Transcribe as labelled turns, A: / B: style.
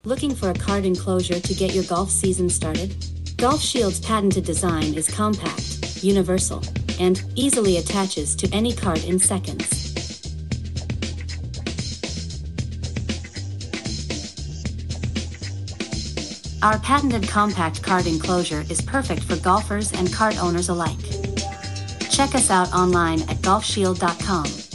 A: Looking for a cart enclosure to get your golf season started? GolfShield's patented design is compact, universal, and easily attaches to any cart in seconds. Our patented compact cart enclosure is perfect for golfers and cart owners alike. Check us out online at golfshield.com.